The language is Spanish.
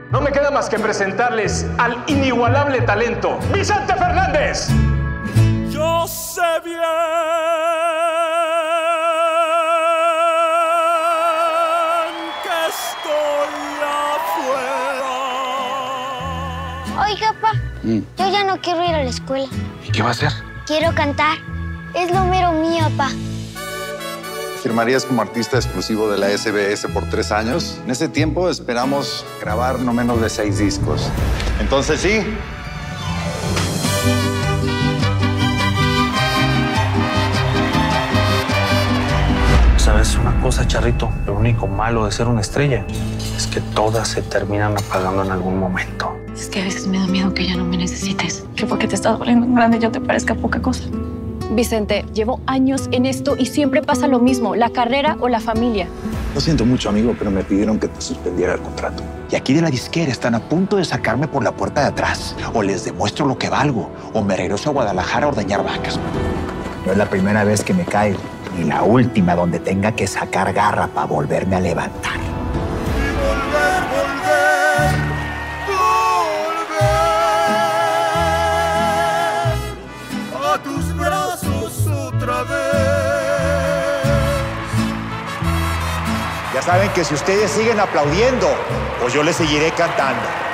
No me queda más que presentarles al inigualable talento, Vicente Fernández. Yo sé bien que estoy afuera. Oiga, pa, yo ya no quiero ir a la escuela. ¿Y qué va a hacer? Quiero cantar. Es lo mero mío, pa. Firmarías como artista exclusivo de la SBS por 3 años. En ese tiempo esperamos grabar no menos de 6 discos. Entonces sí. ¿Sabes una cosa, Charrito? Lo único malo de ser una estrella es que todas se terminan apagando en algún momento. Es que a veces me da miedo que ya no me necesites. Que porque te estás volviendo grande yo te parezca poca cosa. Vicente, llevo años en esto y siempre pasa lo mismo, la carrera o la familia. Lo siento mucho, amigo, pero me pidieron que te suspendiera el contrato. Y aquí de la disquera están a punto de sacarme por la puerta de atrás. O les demuestro lo que valgo, o me regreso a Guadalajara a ordeñar vacas. No es la primera vez que me caigo, ni la última donde tenga que sacar garra para volverme a levantar. A tus brazos otra vez. Ya saben que si ustedes siguen aplaudiendo, pues yo les seguiré cantando.